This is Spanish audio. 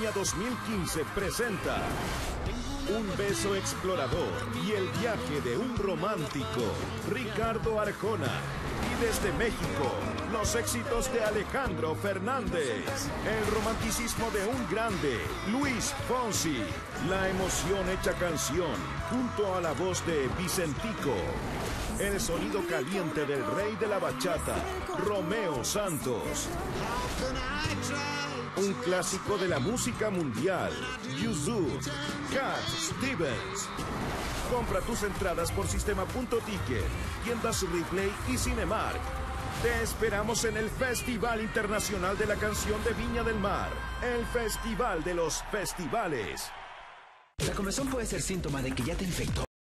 Viña 2015 presenta Un beso explorador y el viaje de un romántico, Ricardo Arjona. Y desde México, los éxitos de Alejandro Fernández, el romanticismo de un grande, Luis Fonsi, la emoción hecha canción, junto a la voz de Vicentico, el sonido caliente del rey de la bachata, Romeo Santos, un clásico de la música mundial, Yusuf, Cat Stevens. Compra tus entradas por Sistema.ticket, tiendas Replay y Cinemark. Te esperamos en el Festival Internacional de la Canción de Viña del Mar, el festival de los festivales. La comezón puede ser síntoma de que ya te infectó.